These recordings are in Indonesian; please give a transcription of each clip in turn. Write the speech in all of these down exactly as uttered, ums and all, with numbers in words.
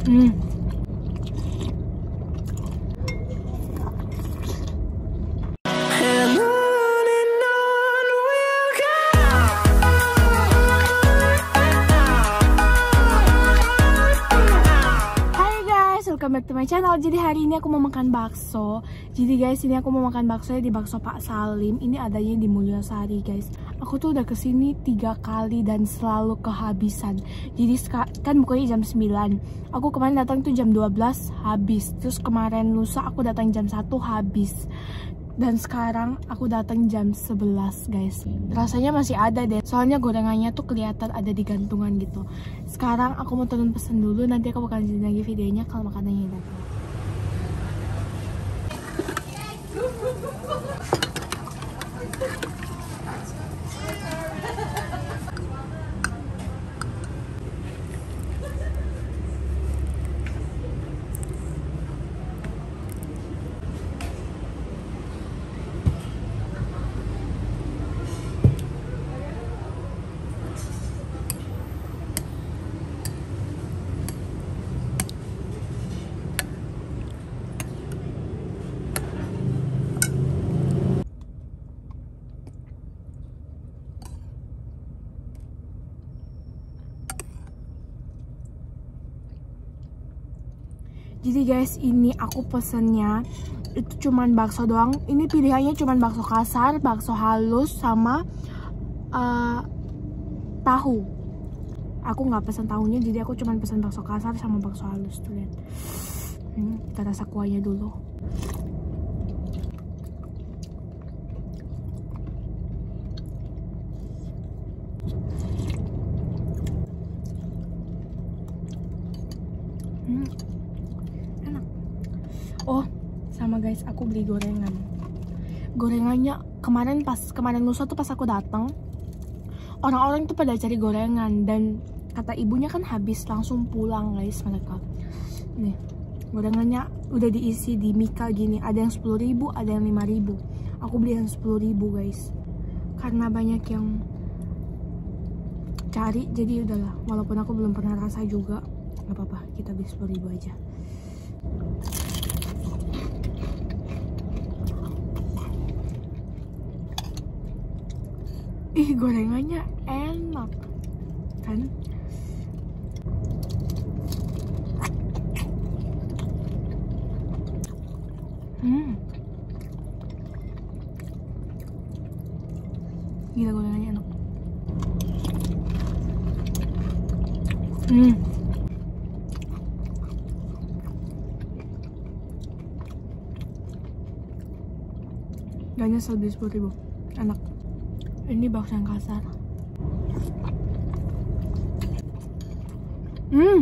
Hmm. Welcome back to my channel. Jadi hari ini aku mau makan bakso. Jadi guys, ini aku mau makan bakso di Bakso Pak Salim. Ini adanya di Mulyasari guys. Aku tuh udah kesini tiga kali dan selalu kehabisan. Jadi kan bukanya jam sembilan. Aku kemarin datang tuh jam dua belas habis. Terus kemarin lusa aku datang jam satu habis. Dan sekarang aku datang jam sebelas guys. Rasanya masih ada deh. Soalnya gorengannya tuh kelihatan ada di gantungan gitu. Sekarang aku mau turun pesen dulu. Nanti aku bakal lanjutin lagi videonya kalau makanannya datang. Jadi guys, ini aku pesennya itu cuman bakso doang. Ini pilihannya cuman bakso kasar, bakso halus, sama uh, tahu. Aku nggak pesen tahunya, jadi aku cuman pesen bakso kasar sama bakso halus tuh lihat. Hmm, kita rasa kuahnya dulu. Hmm. Oh, sama guys, aku beli gorengan. Gorengannya kemarin pas kemarin lusa tuh pas aku datang, orang-orang tuh pada cari gorengan dan kata ibunya kan habis, langsung pulang guys mereka. Nih, gorengannya udah diisi di mika gini. Ada yang sepuluh ribu, ada yang lima ribu. Aku beli yang sepuluh ribu guys. Karena banyak yang cari, jadi udahlah. Walaupun aku belum pernah rasa juga, nggak apa-apa, kita beli sepuluh ribu aja. Ih, gorengannya enak kan? Hmm, gila gorengannya enak. Hmm, gak nyesel beli sepuluh ribu, enak. Ini bakso yang kasar. Hmm.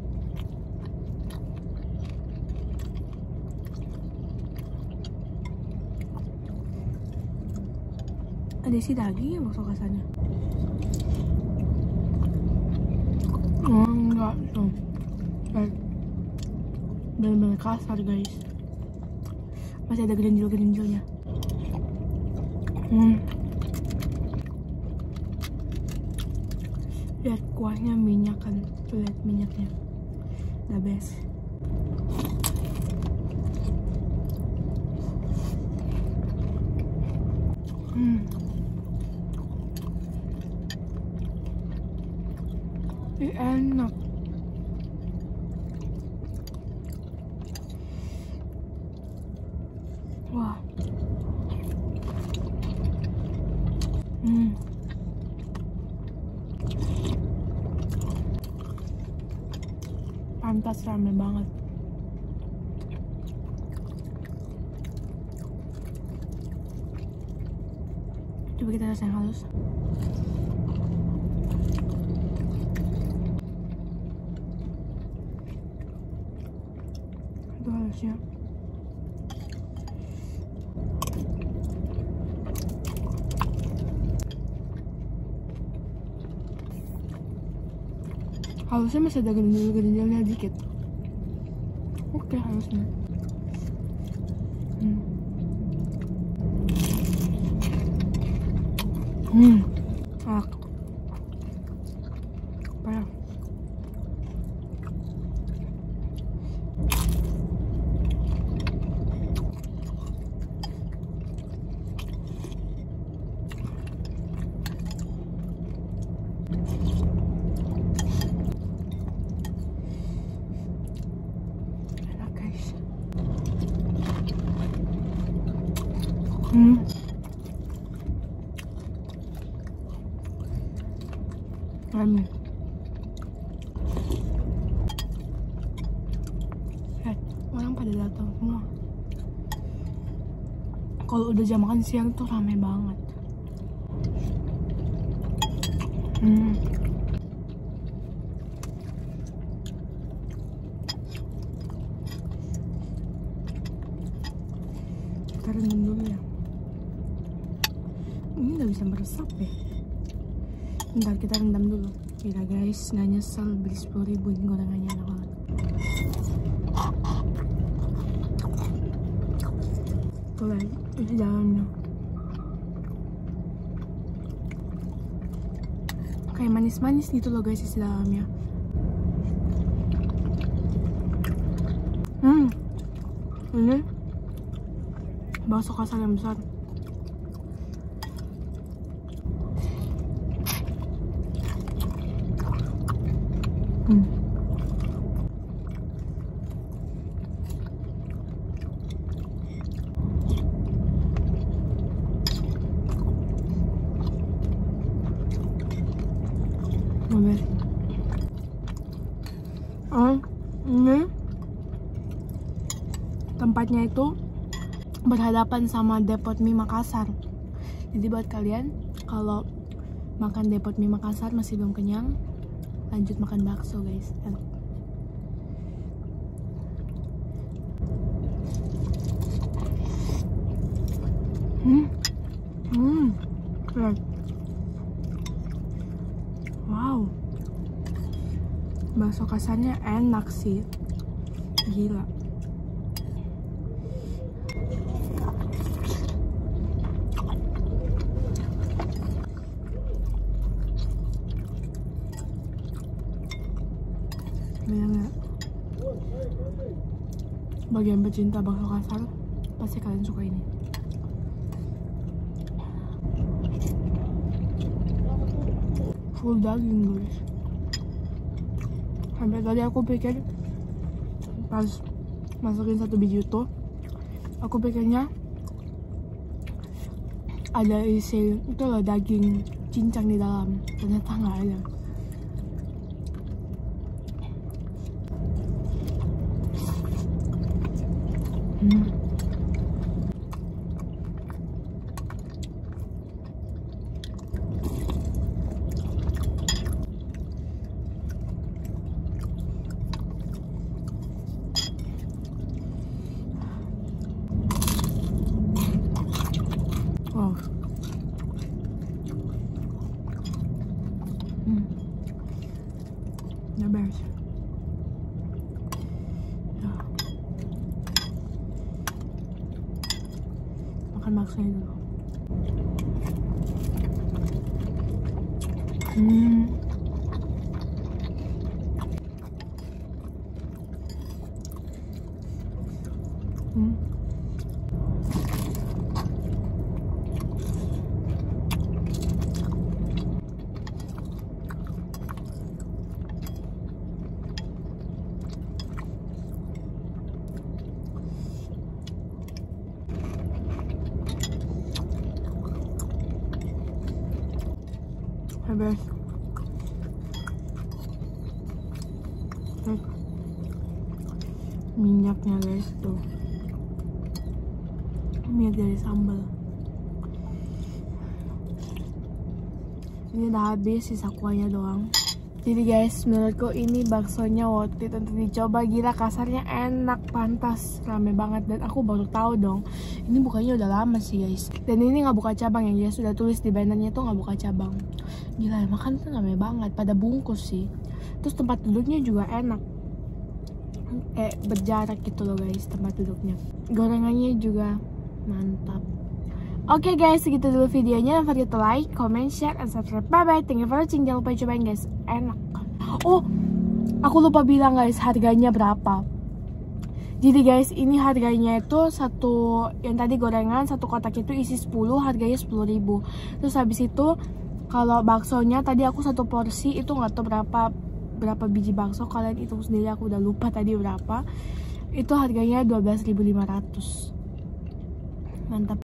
Ada isi daging ya bakso kasarnya? Oh, enggak tuh. Bener-bener kasar guys. Masih ada gerinjil-gerinjilnya. Hmm. Lihat kuahnya, minyak kan, tuh lihat minyaknya, the best. Hmm. Ini enak. Wah. Hmm. Pantas rame banget. Coba kita rasa yang halus. Itu halusnya. Halusnya masih ada gerinjal-gerinjalnya dikit. Oke, halusnya. Hmm. Hmm. Enak. Apa ya? Hmm. Amin. Eh, orang pada datang semua. Kalau udah jam makan siang tuh rame banget. Hmm. Kita rendam dulu ya. Ini nggak bisa meresap ya. Bentar, kita rendam dulu. Gila guys, nggak nyesel beli sepuluh ribu ini gorengannya enak banget. Tuh lagi, ini dalamnya. Kayak manis-manis gitu loh guys isi dalamnya. Hmm, ini bakso kasar yang besar. Hmm. Boleh. Oh, ini tempatnya itu berhadapan sama Depot Mie Makassar. Jadi buat kalian kalau makan Depot Mie Makassar masih belum kenyang, lanjut makan bakso guys. Enak. Hmm, hmm, keren. Wow, bakso kasarnya enak sih, gila. Bayangin, bagian pecinta bakso kasar pasti kalian suka ini. Full daging guys. Sampai tadi aku pikir pas masukin satu biji itu, aku pikirnya ada isi itu loh, daging cincang di dalam. Ternyata nggak ada. Hmm. Wow. Hmm. The best. Ya. Makan baksonya dulu. Hmm. Hmm. Habis. Minyaknya guys tuh, minyak dari sambal. Ini udah habis, sisa kuahnya doang. Jadi guys, menurutku ini baksonya worth it untuk dicoba. Gila, kasarnya enak, pantas, rame banget. Dan aku baru tahu dong, ini bukanya udah lama sih guys. Dan ini nggak buka cabang ya guys, sudah tulis di bannernya tuh nggak buka cabang. Gila, makan tuh rame banget, pada bungkus sih. Terus tempat duduknya juga enak, kayak berjarak gitu loh guys tempat duduknya. Gorengannya juga mantap. Oke okay guys, segitu dulu videonya. Jangan lupa like, comment, share, and subscribe. Bye bye, thank you for watching. Jangan lupa cobain guys, enak. Oh, aku lupa bilang guys harganya berapa. Jadi guys, ini harganya itu satu, yang tadi gorengan satu kotak itu isi sepuluh, harganya sepuluh ribu. Terus habis itu kalau baksonya tadi aku satu porsi itu nggak tahu berapa berapa biji bakso, kalian hitung sendiri, aku udah lupa tadi berapa. Itu harganya dua belas ribu lima ratus. Mantap.